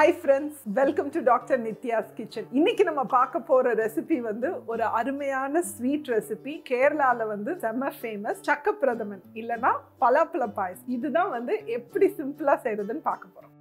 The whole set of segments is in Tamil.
Hi friends, welcome to Dr. Nithya's kitchen. இன்னைக்கு நம்ம பார்க்க போற ரெசிபி வந்து ஒரு அருமையான ஸ்வீட் ரெசிபி. கேரளால வந்து செம்ம ஃபேமஸ் Chakka Pradhaman இல்லனா பலாப்பழ பாயஸ். இதுதான் வந்து எப்படி சிம்பிளா செய்யறதுன்னு பார்க்க போறோம்.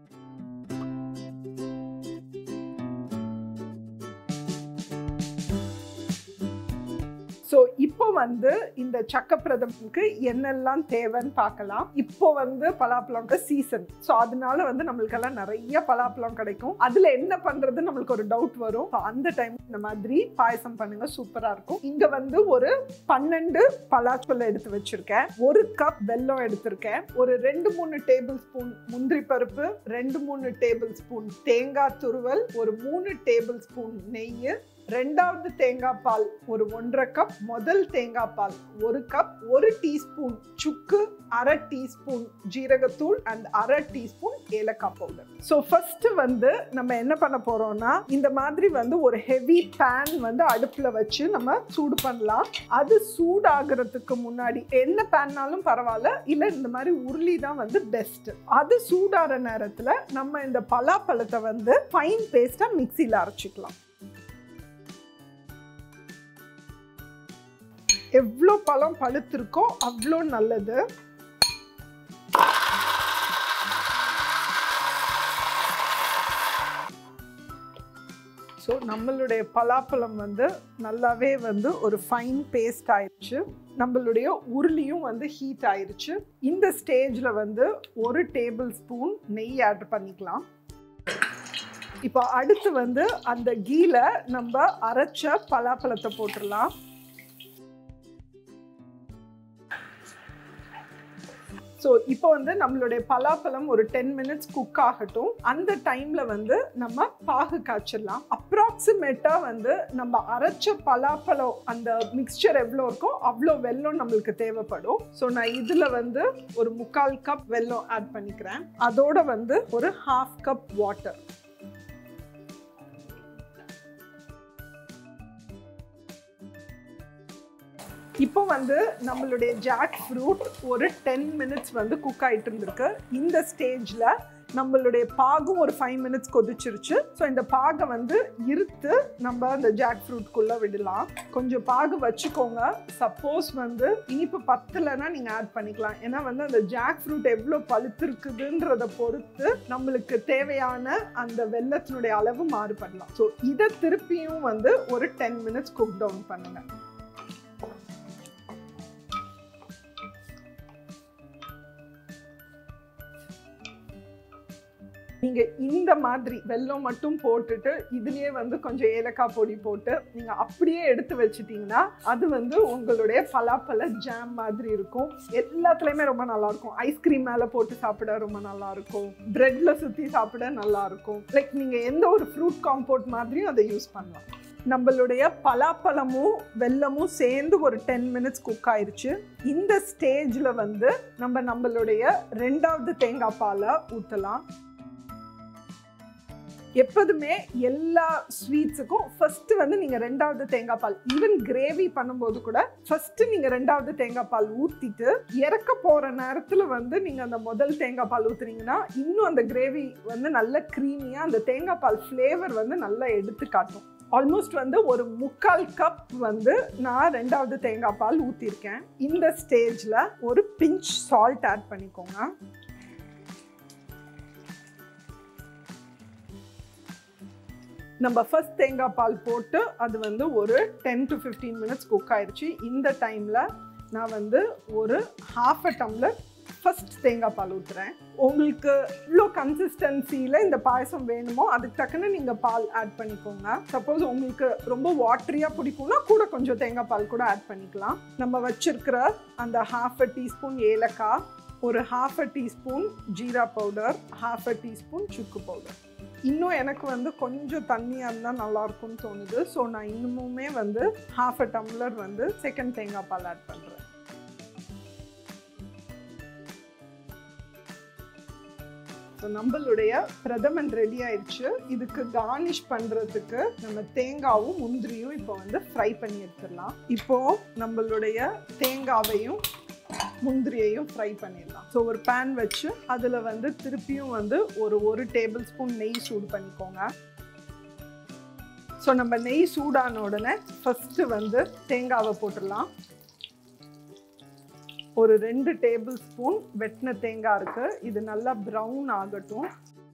So இப்போ வந்து இந்த Chakka Pradhamanக்கு என்னெல்லாம் தேவைன்னு பார்க்கலாம். இப்போ வந்து பலாப்பழம்க்கு சீசன். ஸோ அதனால வந்து நம்மளுக்கெல்லாம் நிறைய பலாப்பழம் கிடைக்கும். அதுல என்ன பண்றதுன்னு நம்மளுக்கு ஒரு டவுட் வரும். அந்த டைம் இந்த மாதிரி பாயசம் பண்ணுங்க, சூப்பரா இருக்கும். இங்க வந்து ஒரு 12 பலாப்பழம் எடுத்து வச்சிருக்கேன். 1 கப் வெல்லம் எடுத்திருக்கேன். ஒரு 2-3 டேபிள் ஸ்பூன் முந்திரி பருப்பு, 2-3 டேபிள் ஸ்பூன் தேங்காய் துருவல், ஒரு 3 டேபிள் ஸ்பூன் நெய், ரெண்டாவது தேங்காய் பால் ஒரு 1.5 கப், முதல் தேங்காய் பால் 1 கப், 1 டீஸ்பூன் சுக்கு, 1/2 டீஸ்பூன் ஜீரகத்தூள் அண்ட் 1/2 டீஸ்பூன் ஏலக்காய் பவுடர். ஸோ ஃபர்ஸ்ட் வந்து நம்ம என்ன பண்ண போறோம்னா, இந்த மாதிரி வந்து ஒரு ஹெவி பேன் வந்து அடுப்புல வச்சு நம்ம சூடு பண்ணலாம். அது சூடாகிறதுக்கு முன்னாடி என்ன பேன்னாலும் பரவாயில்ல, இல்ல இந்த மாதிரி உருளி தான் வந்து பெஸ்ட். அது சூடாகிற நேரத்துல நம்ம இந்த பலாப்பழத்தை வந்து ஃபைன் பேஸ்டா மிக்சியில அரைச்சிக்கலாம். எவ்வளோ பழம் பழுத்திருக்கோ அவ்வளோ நல்லது. ஸோ நம்மளுடைய பலாப்பழம் வந்து நல்லாவே வந்து ஒரு ஃபைன் பேஸ்ட் ஆயிடுச்சு. நம்மளுடைய உருளியும் வந்து ஹீட் ஆயிடுச்சு. இந்த ஸ்டேஜில் வந்து 1 டேபிள் ஸ்பூன் நெய் ஆட் பண்ணிக்கலாம். இப்போ அடுத்து வந்து அந்த கீல நம்ம அரைச்ச பலாப்பழத்தை போட்டுடலாம். ஸோ இப்போ வந்து நம்மளுடைய பலாப்பழம் ஒரு 10 மினிட்ஸ் குக் ஆகட்டும். அந்த டைமில் வந்து நம்ம பாகு காய்ச்சிடலாம். அப்ராக்சிமேட்டாக வந்து நம்ம அரைச்ச பலாப்பழம் அந்த மிக்சர் எவ்வளோ இருக்கோ அவ்வளோ வெல்லம் நம்மளுக்கு தேவைப்படும். ஸோ நான் இதில் வந்து ஒரு 3/4 கப் வெல்லம் ஆட் பண்ணிக்கிறேன். அதோட வந்து ஒரு 1/2 கப் வாட்டர். இப்போ வந்து நம்மளுடைய ஜாக் ஃப்ரூட் ஒரு 10 மினிட்ஸ் வந்து குக் ஆகிட்டு இருந்திருக்கு. இந்த ஸ்டேஜில் நம்மளுடைய பாகும் ஒரு 5 மினிட்ஸ் கொதிச்சிருச்சு. ஸோ இந்த பாகை வந்து இருத்து நம்ம அந்த ஜாக் ஃப்ரூட்குள்ளே விடலாம். கொஞ்சம் பாகு வச்சுக்கோங்க. சப்போஸ் வந்து இனிப்பு பத்தலைன்னா நீங்கள் ஆட் பண்ணிக்கலாம். ஏன்னா வந்து அந்த ஜாக் ஃப்ரூட் எவ்வளோ பழுத்திருக்குதுன்றதை பொறுத்து நம்மளுக்கு தேவையான அந்த வெல்லத்தினுடைய அளவு மாறுபடலாம். ஸோ இதை திருப்பியும் வந்து ஒரு 10 மினிட்ஸ் குக் டவுன் பண்ணுங்கள். நீங்கள் இந்த மாதிரி வெல்லம் மட்டும் போட்டுட்டு இதுலேயே வந்து கொஞ்சம் ஏலக்காய் பொடி போட்டு நீங்கள் அப்படியே எடுத்து வச்சிட்டிங்கன்னா அது வந்து உங்களுடைய பலாப்பழ ஜாம் மாதிரி இருக்கும். எல்லாத்துலேயுமே ரொம்ப நல்லாயிருக்கும். ஐஸ்கிரீம் மேலே போட்டு சாப்பிட ரொம்ப நல்லாயிருக்கும். ப்ரெட்டில் சுற்றி சாப்பிட நல்லாயிருக்கும். லைக் நீங்கள் எந்த ஒரு ஃப்ரூட் காம்போட் மாதிரியும் அதை யூஸ் பண்ணலாம். நம்மளுடைய பலாப்பழமும் வெல்லமும் சேர்ந்து ஒரு 10 மினிட்ஸ் குக் ஆயிடுச்சு. இந்த ஸ்டேஜில் வந்து நம்மளுடைய 2வது தேங்காய் பாலை ஊற்றலாம். எப்போதுமே எல்லா ஸ்வீட்ஸுக்கும் ஃபர்ஸ்ட் வந்து நீங்கள் 2வது தேங்காய் பால், ஈவன் கிரேவி பண்ணும்போது கூட ஃபர்ஸ்ட் நீங்கள் 2வது தேங்காய் பால் ஊற்றிட்டு இறக்க போகிற நேரத்தில் வந்து நீங்கள் அந்த முதல் தேங்காய் பால் ஊற்றுனீங்கன்னா இன்னும் அந்த கிரேவி வந்து நல்ல க்ரீமியாக அந்த தேங்காய் பால் ஃப்ளேவர் வந்து நல்லா எடுத்து காட்டும். ஆல்மோஸ்ட் வந்து ஒரு 3/4 கப் வந்து நான் 2வது தேங்காய் பால் ஊற்றிருக்கேன். இந்த ஸ்டேஜில் ஒரு பிஞ்ச் சால்ட் ஆட் பண்ணிக்கோங்க. நம்ம ஃபர்ஸ்ட் தேங்காய் பால் போட்டு அது வந்து ஒரு 10 to 15 மினிட்ஸ் குக் ஆயிடுச்சு. இந்த டைமில் நான் வந்து ஒரு 1/2 டம்ளர் ஃபர்ஸ்ட் தேங்காய் பால் ஊற்றுறேன். உங்களுக்கு இவ்வளோ கன்சிஸ்டன்சியில் இந்த பாயசம் வேணுமோ அதுக்கு தக்கன நீங்கள் பால் ஆட் பண்ணிக்கோங்க. சப்போஸ் உங்களுக்கு ரொம்ப வாட்டரியாக பிடிக்கும்னா கூட கொஞ்சம் தேங்காய் பால் கூட ஆட் பண்ணிக்கலாம். நம்ம வச்சிருக்கிற அந்த 1/2 டீஸ்பூன் ஏலக்காய், ஒரு 1/2 டீஸ்பூன் ஜீரா பவுடர், 1/2 டீஸ்பூன் சுக்கு பவுடர். இன்னும் எனக்கு வந்து கொஞ்சம் தண்ணியாக இருந்தால் நல்லாயிருக்கும்னு தோணுது. ஸோ நான் இன்னுமுமே வந்து 1/2 டம்ளர் வந்து செகண்ட் தேங்காய் பால் ஆட் பண்ணுறேன். ஸோ நம்மளுடைய பிரதமன் ரெடி ஆயிடுச்சு. இதுக்கு கார்னிஷ் பண்ணுறதுக்கு நம்ம தேங்காவும் முந்திரியும் இப்போ வந்து ஃப்ரை பண்ணி எடுத்துடலாம். இப்போது நம்மளுடைய தேங்காவையும் முந்திரியையும் ஃப்ரை பண்ணிடலாம். ஸோ ஒரு பேன் வச்சு அதில் வந்து திருப்பியும் வந்து ஒரு டேபிள் ஸ்பூன் நெய் சூடு பண்ணிக்கோங்க. ஸோ நம்ம நெய் சூடான உடனே ஃபஸ்ட்டு வந்து தேங்காவை போட்டுடலாம். ஒரு 2 டேபிள் ஸ்பூன் வெட்டின தேங்காய் இருக்கு. இது நல்லா ப்ரௌன் ஆகட்டும்.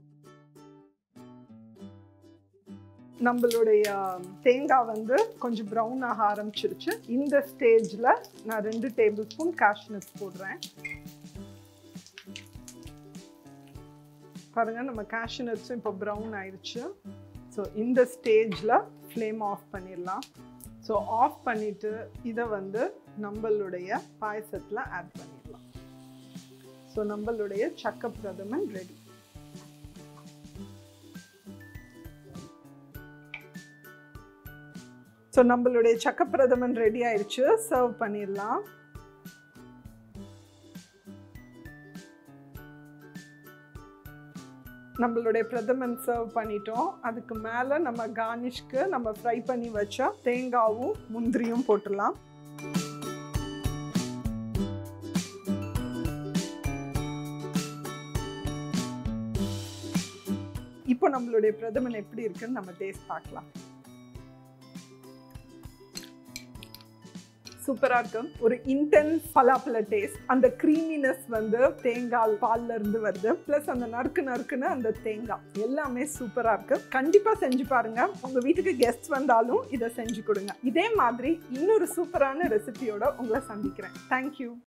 நம்மளுடைய தேங்காய் வந்து கொஞ்சம் ப்ரௌன் ஆக ஆரம்பிச்சிருச்சு. இந்த ஸ்டேஜில் நான் 2 டேபிள் ஸ்பூன் கேஷ்நட்ஸ் போடுறேன். பாருங்க, நம்ம கேஷ்நட்ஸும் இப்போ ப்ரௌன் ஆயிடுச்சு. ஸோ இந்த ஸ்டேஜில் ஃப்ளேம் ஆஃப் பண்ணிடலாம். ஸோ ஆஃப் பண்ணிவிட்டு இதை வந்து நம்மளுடைய பாயசத்தில் ஆட் பண்ணிடலாம். ஸோ நம்மளுடைய சக்க பிரதமன் ரெடி. ஸோ நம்மளுடைய சக்க பிரதமன் ரெடி ஆயிடுச்சு. சர்வ் பண்ணிடலாம். நம்மளுடைய பிரதமன் சர்வ் பண்ணிட்டோம். அதுக்கு மேலே நம்ம கார்னிஷ்க்கு நம்ம ஃப்ரை பண்ணி வச்ச தேங்காவும் முந்திரியும் போட்டுடலாம். இப்போ நம்மளுடைய பிரதமன் எப்படி இருக்குன்னு நம்ம டேஸ்ட் பார்க்கலாம். சூப்பரா இருக்கும். ஒரு இன்டென்ஸ் பலாப்பழ டேஸ்ட். அந்த க்ரீமினஸ் வந்து தேங்காய் பால்ல இருந்து வருது. பிளஸ் அந்த நறுக்குன்னு அந்த தேங்காய் எல்லாமே சூப்பரா இருக்கு. கண்டிப்பா செஞ்சு பாருங்க. உங்க வீட்டுக்கு கெஸ்ட் வந்தாலும் இதை செஞ்சு கொடுங்க. இதே மாதிரி இன்னொரு சூப்பரான ரெசிபியோட உங்களை சந்திக்கிறேன். தேங்க்யூ.